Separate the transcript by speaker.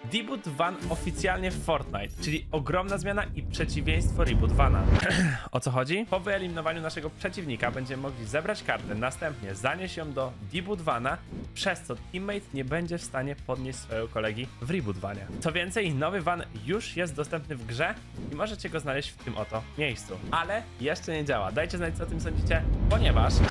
Speaker 1: Debut Van oficjalnie w Fortnite, czyli ogromna zmiana i przeciwieństwo Reboot Vana. O co chodzi? Po wyeliminowaniu naszego przeciwnika będziemy mogli zebrać kartę, następnie zanieść ją do Debut Vana, przez co teammate nie będzie w stanie podnieść swojego kolegi w Reboot Vanie. Co więcej, nowy van już jest dostępny w grze i możecie go znaleźć w tym oto miejscu. Ale jeszcze nie działa. Dajcie znać, co o tym sądzicie, ponieważ